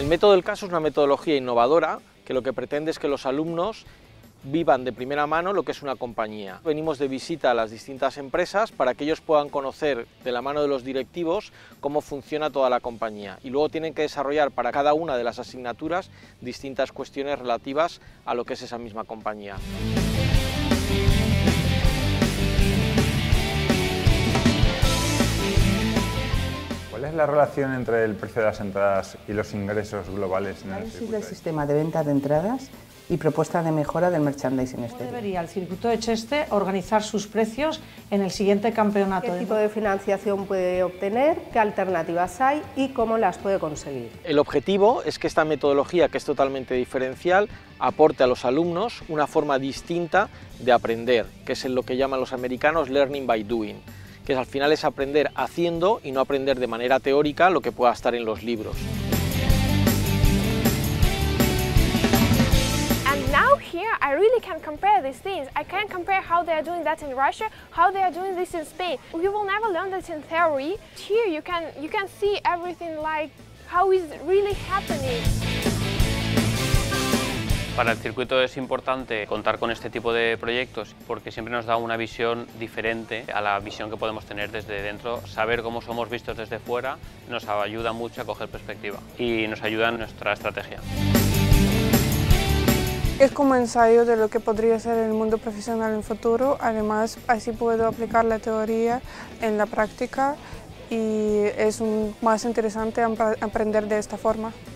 El método del caso es una metodología innovadora que lo que pretende es que los alumnos vivan de primera mano lo que es una compañía. Venimos de visita a las distintas empresas para que ellos puedan conocer de la mano de los directivos cómo funciona toda la compañía y luego tienen que desarrollar para cada una de las asignaturas distintas cuestiones relativas a lo que es esa misma compañía. ¿Cuál es la relación entre el precio de las entradas y los ingresos globales en el Análisis circuito? del sistema de venta de entradas y propuesta de mejora del merchandising exterior. Debería el circuito de Cheste organizar sus precios en el siguiente campeonato. ¿Qué tipo de financiación puede obtener? ¿Qué alternativas hay? ¿Y cómo las puede conseguir? El objetivo es que esta metodología, que es totalmente diferencial, aporte a los alumnos una forma distinta de aprender, que es lo que llaman los americanos learning by doing, que al final es aprender haciendo y no aprender de manera teórica lo que pueda estar en los libros. Now here I really can compare these things. I can compare how they are doing that in Russia, how they are doing this in Spain. We will never learn that in theory. Here you can see everything like how is really happening. Para el circuito es importante contar con este tipo de proyectos porque siempre nos da una visión diferente a la visión que podemos tener desde dentro. Saber cómo somos vistos desde fuera nos ayuda mucho a coger perspectiva y nos ayuda en nuestra estrategia. Es como ensayo de lo que podría ser el mundo profesional en futuro, además así puedo aplicar la teoría en la práctica y es más interesante aprender de esta forma.